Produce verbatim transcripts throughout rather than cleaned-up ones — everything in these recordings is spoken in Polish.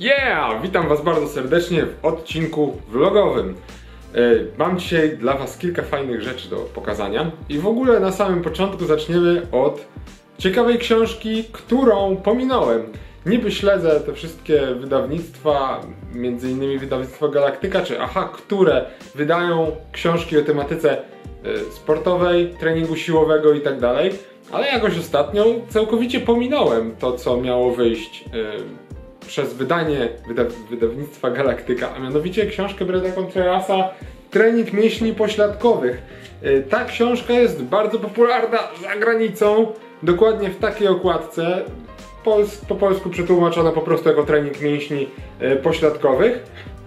Yeah! Witam Was bardzo serdecznie w odcinku vlogowym. Mam dzisiaj dla Was kilka fajnych rzeczy do pokazania i w ogóle na samym początku zaczniemy od ciekawej książki, którą pominąłem. Niby śledzę te wszystkie wydawnictwa, między innymi wydawnictwo Galaktyka czy Aha, które wydają książki o tematyce sportowej, treningu siłowego i tak dalej, ale jakoś ostatnio całkowicie pominąłem to, co miało wyjść przez wydanie wyda wydawnictwa Galaktyka, a mianowicie książkę Breda Contrerasa Trening mięśni pośladkowych. Ta książka jest bardzo popularna za granicą, dokładnie w takiej okładce, Pols po polsku przetłumaczona po prostu jako trening mięśni pośladkowych.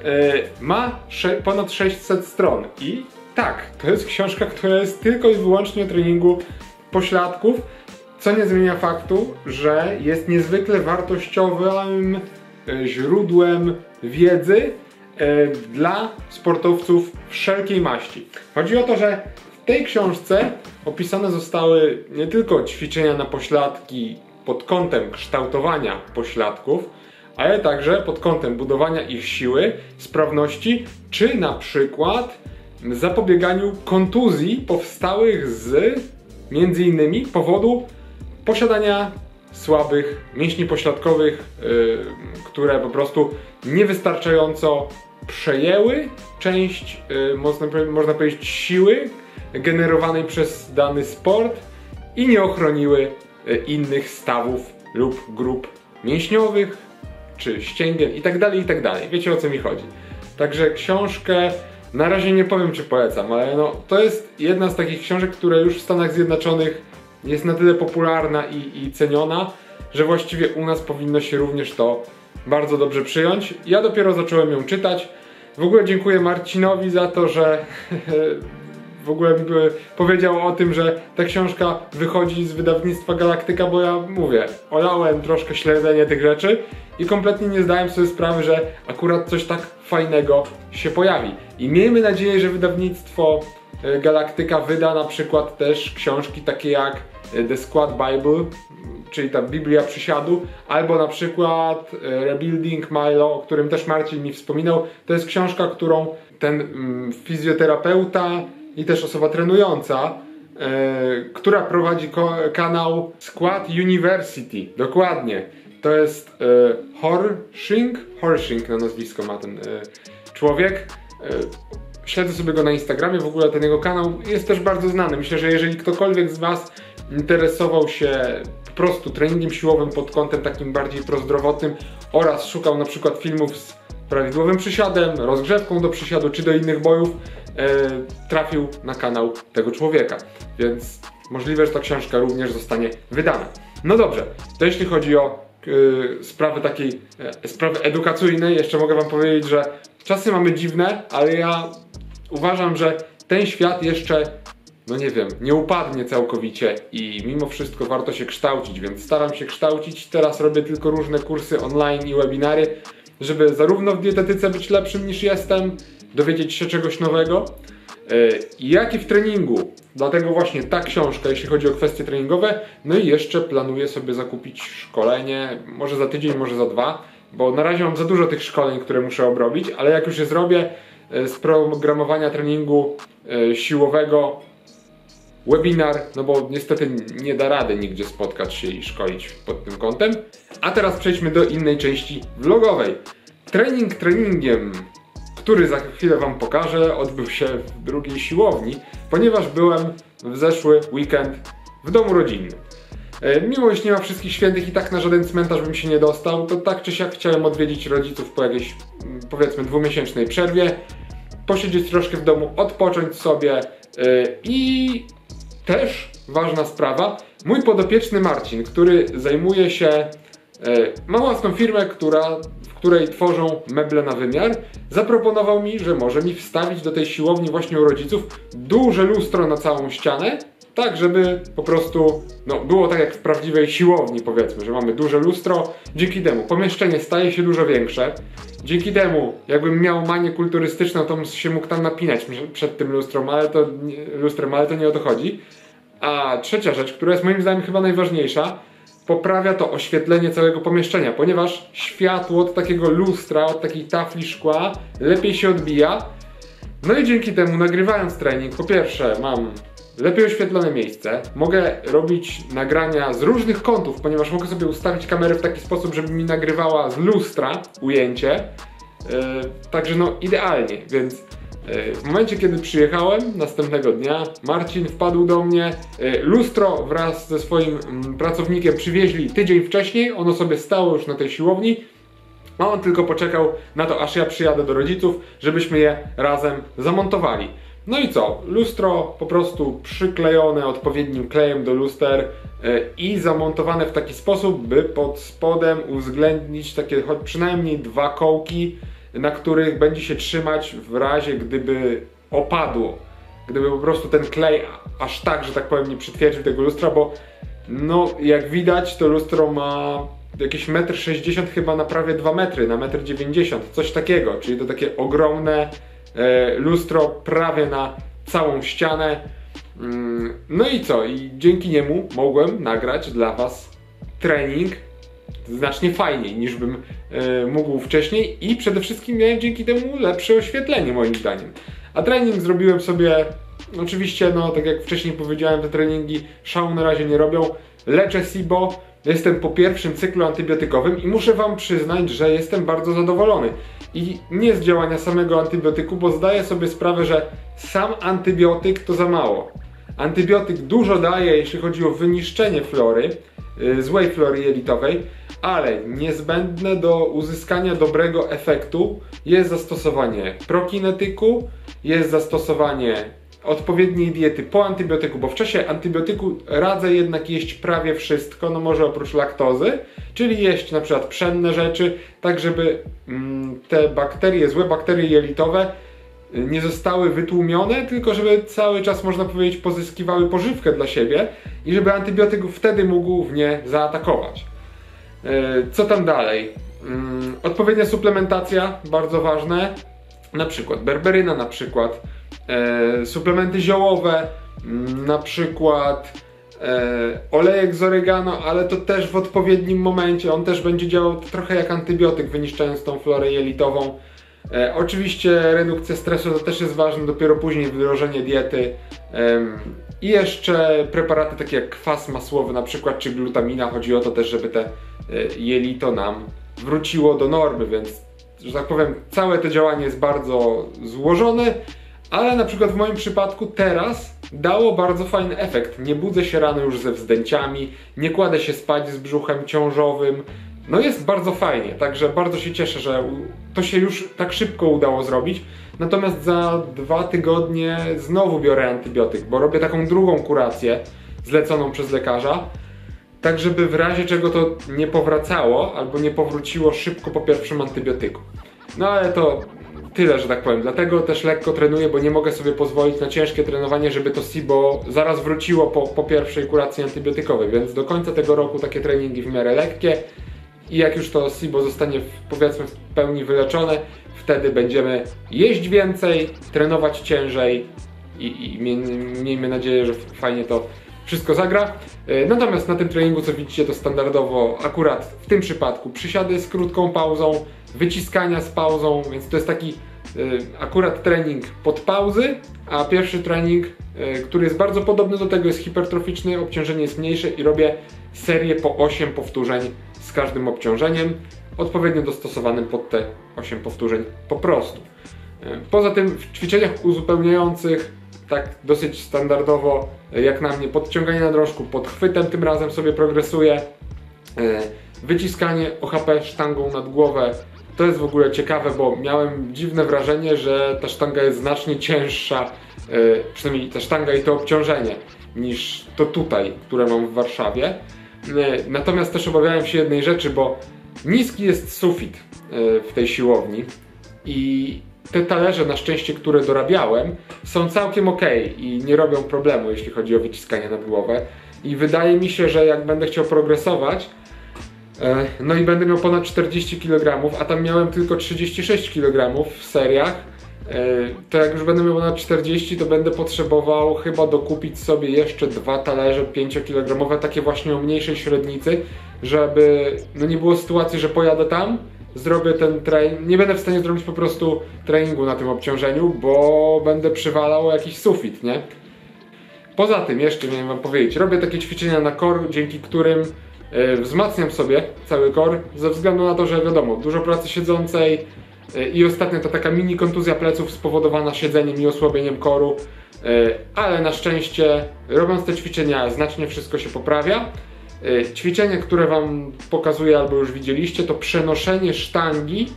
Ma ponad sześćset stron i tak, to jest książka, która jest tylko i wyłącznie o treningu pośladków, co nie zmienia faktu, że jest niezwykle wartościowym źródłem wiedzy dla sportowców wszelkiej maści. Chodzi o to, że w tej książce opisane zostały nie tylko ćwiczenia na pośladki pod kątem kształtowania pośladków, ale także pod kątem budowania ich siły, sprawności, czy na przykład zapobieganiu kontuzji powstałych z między innymi powodu posiadania słabych mięśni pośladkowych, yy, które po prostu niewystarczająco przejęły część, yy, można, można powiedzieć, siły generowanej przez dany sport i nie ochroniły yy, innych stawów lub grup mięśniowych, czy ścięgien itd., itd. Wiecie, o co mi chodzi. Także książkę na razie nie powiem, czy polecam, ale no, to jest jedna z takich książek, która już w Stanach Zjednoczonych jest na tyle popularna i, i ceniona, że właściwie u nas powinno się również to bardzo dobrze przyjąć. Ja dopiero zacząłem ją czytać. W ogóle dziękuję Marcinowi za to, że w ogóle powiedział o tym, że ta książka wychodzi z wydawnictwa Galaktyka, bo ja mówię, olałem troszkę śledzenie tych rzeczy i kompletnie nie zdałem sobie sprawy, że akurat coś tak fajnego się pojawi. I miejmy nadzieję, że wydawnictwo Galaktyka wyda na przykład też książki takie jak The Squat Bible, czyli ta Biblia przysiadu, albo na przykład Rebuilding Milo, o którym też Marcin mi wspominał. To jest książka, którą ten mm, fizjoterapeuta i też osoba trenująca, e, która prowadzi kanał Squat University, dokładnie. To jest e, Horsching, Horsching na nazwisko ma ten e, człowiek. E, Śledzę sobie go na Instagramie, w ogóle ten jego kanał jest też bardzo znany. Myślę, że jeżeli ktokolwiek z Was interesował się po prostu treningiem siłowym pod kątem takim bardziej prozdrowotnym oraz szukał na przykład filmów z prawidłowym przysiadem, rozgrzewką do przysiadu czy do innych bojów, e, trafił na kanał tego człowieka. Więc możliwe, że ta książka również zostanie wydana. No dobrze, to jeśli chodzi o e, sprawy takiej, e, sprawy edukacyjnej, jeszcze mogę Wam powiedzieć, że czasy mamy dziwne, ale ja uważam, że ten świat jeszcze, no nie wiem, nie upadnie całkowicie i mimo wszystko warto się kształcić, więc staram się kształcić. Teraz robię tylko różne kursy online i webinary, żeby zarówno w dietetyce być lepszym niż jestem, dowiedzieć się czegoś nowego, jak i w treningu. Dlatego właśnie ta książka, jeśli chodzi o kwestie treningowe. No i jeszcze planuję sobie zakupić szkolenie, może za tydzień, może za dwa, bo na razie mam za dużo tych szkoleń, które muszę obrobić, ale jak już je zrobię z programowania treningu siłowego, webinar, no bo niestety nie da rady nigdzie spotkać się i szkolić pod tym kątem. A teraz przejdźmy do innej części vlogowej. Trening treningiem, który za chwilę Wam pokażę, odbył się w drugiej siłowni, ponieważ byłem w zeszły weekend w domu rodzinnym. Mimo iż nie ma wszystkich świętych i tak na żaden cmentarz bym się nie dostał, to tak czy siak chciałem odwiedzić rodziców po jakiejś, powiedzmy, dwumiesięcznej przerwie, posiedzieć troszkę w domu, odpocząć sobie i też ważna sprawa, mój podopieczny Marcin, który zajmuje się, ma własną firmę, która, w której tworzą meble na wymiar, zaproponował mi, że może mi wstawić do tej siłowni właśnie u rodziców duże lustro na całą ścianę, tak żeby po prostu no, było tak jak w prawdziwej siłowni, powiedzmy, że mamy duże lustro. Dzięki temu pomieszczenie staje się dużo większe. Dzięki temu, jakbym miał manię kulturystyczną, to bym się mógł tam napinać przed tym lustrom, ale to, lustrem, ale to nie o to chodzi. A trzecia rzecz, która jest moim zdaniem chyba najważniejsza, poprawia to oświetlenie całego pomieszczenia, ponieważ światło od takiego lustra, od takiej tafli szkła lepiej się odbija. No i dzięki temu, nagrywając trening, po pierwsze mam lepiej oświetlone miejsce, mogę robić nagrania z różnych kątów, ponieważ mogę sobie ustawić kamerę w taki sposób, żeby mi nagrywała z lustra ujęcie. Yy, także no idealnie, więc yy, w momencie, kiedy przyjechałem następnego dnia, Marcin wpadł do mnie, yy, lustro wraz ze swoim yy, pracownikiem przywieźli tydzień wcześniej, ono sobie stało już na tej siłowni, a on tylko poczekał na to, aż ja przyjadę do rodziców, żebyśmy je razem zamontowali. No i co? Lustro po prostu przyklejone odpowiednim klejem do luster yy, i zamontowane w taki sposób, by pod spodem uwzględnić takie choć przynajmniej dwa kołki, na których będzie się trzymać w razie gdyby opadło. Gdyby po prostu ten klej aż tak, że tak powiem, nie przytwierdził tego lustra, bo no jak widać to lustro ma jakieś metr sześćdziesiąt chyba na prawie dwa metry, na metr dziewięćdziesiąt, coś takiego, czyli to takie ogromne e, lustro prawie na całą ścianę. Mm, no i co? I dzięki niemu mogłem nagrać dla was trening znacznie fajniej niż bym e, mógł wcześniej i przede wszystkim miałem dzięki temu lepsze oświetlenie moim zdaniem. A trening zrobiłem sobie, oczywiście no tak jak wcześniej powiedziałem, te treningi szału na razie nie robią. Leczę SIBO, jestem po pierwszym cyklu antybiotykowym i muszę wam przyznać, że jestem bardzo zadowolony. I nie z działania samego antybiotyku, bo zdaję sobie sprawę, że sam antybiotyk to za mało. Antybiotyk dużo daje, jeśli chodzi o wyniszczenie flory, yy, złej flory jelitowej, ale niezbędne do uzyskania dobrego efektu jest zastosowanie prokinetyku, jest zastosowanie odpowiedniej diety po antybiotyku, bo w czasie antybiotyku radzę jednak jeść prawie wszystko, no może oprócz laktozy, czyli jeść na przykład pszenne rzeczy, tak żeby mm, te bakterie, złe bakterie jelitowe nie zostały wytłumione, tylko żeby cały czas, można powiedzieć, pozyskiwały pożywkę dla siebie i żeby antybiotyk wtedy mógł w nie zaatakować. Co tam dalej? Odpowiednia suplementacja, bardzo ważne, na przykład berberyna, na przykład e, suplementy ziołowe, na przykład e, olejek z oregano, ale to też w odpowiednim momencie, on też będzie działał trochę jak antybiotyk, wyniszczając tą florę jelitową. E, oczywiście redukcja stresu to też jest ważne, dopiero później wdrożenie diety. E, I jeszcze preparaty takie jak kwas masłowy na przykład, czy glutamina. Chodzi o to też, żeby te e, jelito nam wróciło do normy, więc, że tak powiem, całe to działanie jest bardzo złożone, ale na przykład w moim przypadku teraz dało bardzo fajny efekt. Nie budzę się rano już ze wzdęciami, nie kładę się spać z brzuchem ciążowym. No jest bardzo fajnie, także bardzo się cieszę, że to się już tak szybko udało zrobić. Natomiast za dwa tygodnie znowu biorę antybiotyk, bo robię taką drugą kurację zleconą przez lekarza, tak żeby w razie czego to nie powracało albo nie powróciło szybko po pierwszym antybiotyku. No ale to tyle, że tak powiem. Dlatego też lekko trenuję, bo nie mogę sobie pozwolić na ciężkie trenowanie, żeby to SIBO zaraz wróciło po, po pierwszej kuracji antybiotykowej. Więc do końca tego roku takie treningi w miarę lekkie i jak już to SIBO zostanie w, powiedzmy w pełni wyleczone, wtedy będziemy jeść więcej, trenować ciężej i, i miejmy nadzieję, że fajnie to wszystko zagra. Natomiast na tym treningu, co widzicie, to standardowo akurat w tym przypadku przysiady z krótką pauzą, wyciskania z pauzą, więc to jest taki y, akurat trening pod pauzy, a pierwszy trening, y, który jest bardzo podobny do tego, jest hipertroficzny, obciążenie jest mniejsze i robię serię po osiem powtórzeń z każdym obciążeniem, odpowiednio dostosowanym pod te osiem powtórzeń po prostu. Y, poza tym w ćwiczeniach uzupełniających tak dosyć standardowo, jak na mnie, podciąganie na drążku pod chwytem tym razem sobie progresuje. Wyciskanie O H P sztangą nad głowę, to jest w ogóle ciekawe, bo miałem dziwne wrażenie, że ta sztanga jest znacznie cięższa, przynajmniej ta sztanga i to obciążenie, niż to tutaj, które mam w Warszawie. Natomiast też obawiałem się jednej rzeczy, bo niski jest sufit w tej siłowni i te talerze, na szczęście, które dorabiałem, są całkiem ok i nie robią problemu, jeśli chodzi o wyciskanie nad głowę. I wydaje mi się, że jak będę chciał progresować, no i będę miał ponad czterdzieści kilogramów, a tam miałem tylko trzydzieści sześć kilogramów w seriach, to jak już będę miał na czterdzieści, to będę potrzebował chyba dokupić sobie jeszcze dwa talerze pięciokilogramowe, takie właśnie o mniejszej średnicy, żeby no nie było sytuacji, że pojadę tam, zrobię ten trening, nie będę w stanie zrobić po prostu treningu na tym obciążeniu, bo będę przywalał jakiś sufit, nie? Poza tym, jeszcze miałem wam powiedzieć, robię takie ćwiczenia na core, dzięki którym yy, wzmacniam sobie cały core, ze względu na to, że wiadomo, dużo pracy siedzącej yy, i ostatnio to taka mini kontuzja pleców spowodowana siedzeniem i osłabieniem core'u, yy, ale na szczęście robiąc te ćwiczenia znacznie wszystko się poprawia. Yy, ćwiczenie, które wam pokazuję albo już widzieliście, to przenoszenie sztangi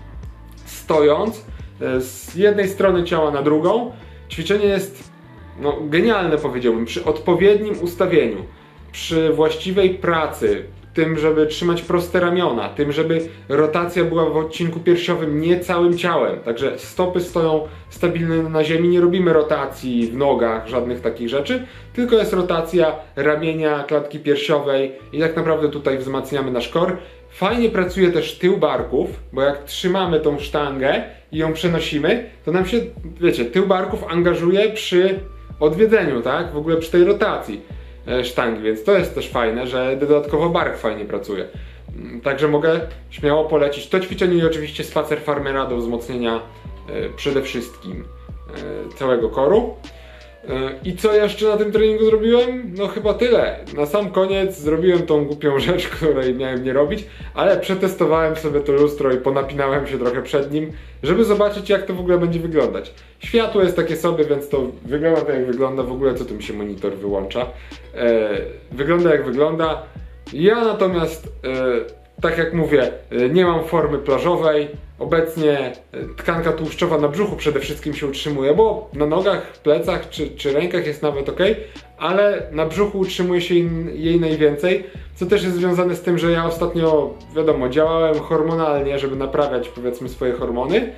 stojąc yy, z jednej strony ciała na drugą. Ćwiczenie jest no, genialne, powiedziałbym, przy odpowiednim ustawieniu, przy właściwej pracy, tym, żeby trzymać proste ramiona, tym, żeby rotacja była w odcinku piersiowym nie całym ciałem, także stopy stoją stabilne na ziemi, nie robimy rotacji w nogach, żadnych takich rzeczy, tylko jest rotacja ramienia, klatki piersiowej i tak naprawdę tutaj wzmacniamy nasz core. Fajnie pracuje też tył barków, bo jak trzymamy tą sztangę i ją przenosimy, to nam się, wiecie, tył barków angażuje przy odwiedzeniu, tak? W ogóle przy tej rotacji sztangi, więc to jest też fajne, że dodatkowo bark fajnie pracuje. Także mogę śmiało polecić to ćwiczenie i oczywiście spacer farmera do wzmocnienia e, przede wszystkim e, całego koru. E, I co jeszcze na tym treningu zrobiłem? No chyba tyle. Na sam koniec zrobiłem tą głupią rzecz, której miałem nie robić, ale przetestowałem sobie to lustro i ponapinałem się trochę przed nim, żeby zobaczyć, jak to w ogóle będzie wyglądać. Światło jest takie sobie, więc to wygląda tak jak wygląda, w ogóle co tu mi się monitor wyłącza. E, wygląda jak wygląda. Ja natomiast, e, tak jak mówię, e, nie mam formy plażowej. Obecnie e, tkanka tłuszczowa na brzuchu przede wszystkim się utrzymuje, bo na nogach, plecach czy, czy rękach jest nawet ok, ale na brzuchu utrzymuje się in, jej najwięcej, co też jest związane z tym, że ja ostatnio, wiadomo, działałem hormonalnie, żeby naprawiać, powiedzmy, swoje hormony.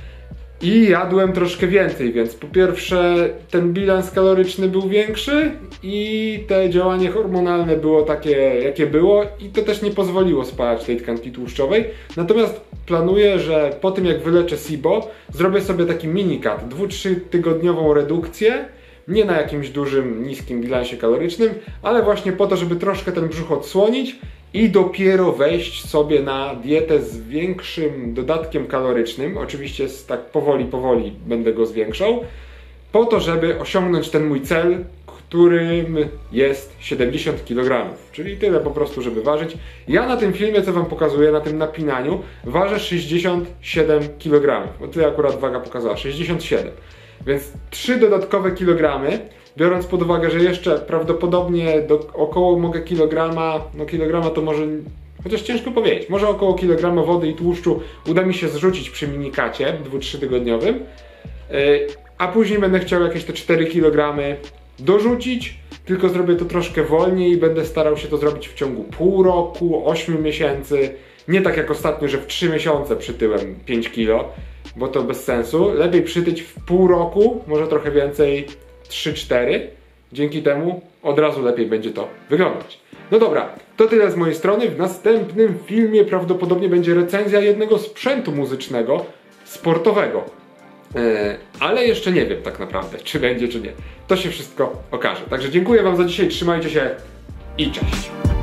I jadłem troszkę więcej, więc po pierwsze ten bilans kaloryczny był większy i te działanie hormonalne było takie, jakie było i to też nie pozwoliło spalać tej tkanki tłuszczowej. Natomiast planuję, że po tym jak wyleczę S I B O, zrobię sobie taki mini cut, dwu-trzy tygodniową redukcję, nie na jakimś dużym, niskim bilansie kalorycznym, ale właśnie po to, żeby troszkę ten brzuch odsłonić i dopiero wejść sobie na dietę z większym dodatkiem kalorycznym, oczywiście z, tak powoli, powoli będę go zwiększał, po to, żeby osiągnąć ten mój cel, którym jest siedemdziesiąt kilogramów, czyli tyle po prostu, żeby ważyć. Ja na tym filmie, co wam pokazuję, na tym napinaniu, ważę sześćdziesiąt siedem kilogramów, bo tyle akurat waga pokazała, sześćdziesiąt siedem, więc trzy dodatkowe kilogramy, biorąc pod uwagę, że jeszcze prawdopodobnie do około mogę kilograma, no kilograma to może, chociaż ciężko powiedzieć, może około kilograma wody i tłuszczu uda mi się zrzucić przy minikacie dwu-trzy tygodniowym, yy, a później będę chciał jakieś te cztery kilogramy dorzucić, tylko zrobię to troszkę wolniej i będę starał się to zrobić w ciągu pół roku, ośmiu miesięcy, nie tak jak ostatnio, że w trzy miesiące przytyłem pięć kilo, bo to bez sensu, lepiej przytyć w pół roku, może trochę więcej, trzy cztery, dzięki temu od razu lepiej będzie to wyglądać. No dobra, to tyle z mojej strony. W następnym filmie prawdopodobnie będzie recenzja jednego sprzętu muzycznego, sportowego. Yy, ale jeszcze nie wiem tak naprawdę, czy będzie, czy nie. To się wszystko okaże. Także dziękuję wam za dzisiaj, trzymajcie się i cześć!